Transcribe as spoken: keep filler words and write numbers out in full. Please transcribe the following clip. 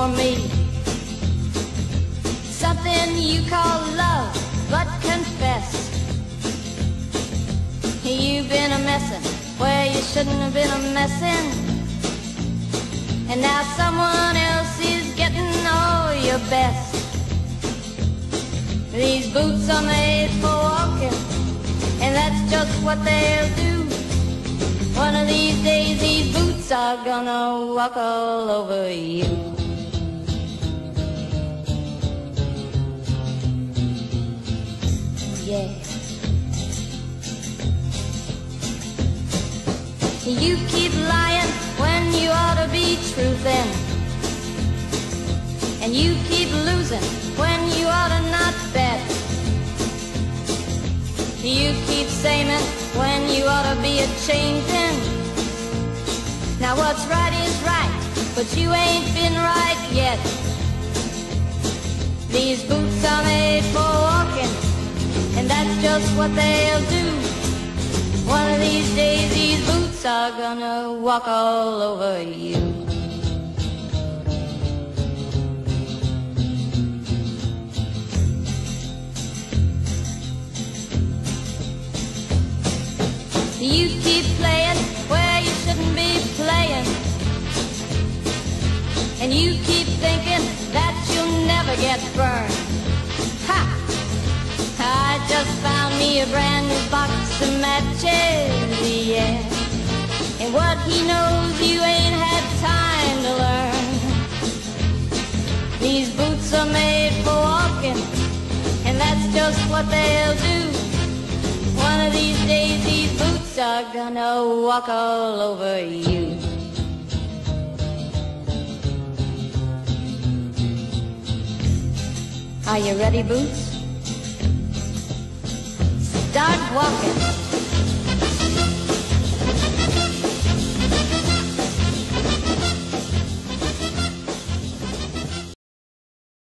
for me. Something you call love, but confess you've been a messin' where you shouldn't have been a messin'. And now someone else is getting all your best. These boots are made for walking, and that's just what they'll do. One of these days these boots are gonna walk all over you. Yeah. You keep lying when you ought to be truthin', and you keep losing when you ought to not bet. You keep saying when you ought to be a-changin'. Now what's right is right, but you ain't been right yet. These boots are made for walking, and that's just what they'll do. One of these days these boots are gonna walk all over you. You keep playing where you shouldn't be playing, and you keep thinking that you'll never get burned. Ha! I just found me a brand new box of matches, yeah. And what he knows you ain't had time to learn. These boots are made for walking, and that's just what they'll do. One of these days these boots are gonna walk all over you. Are you ready, Boots? Start walking.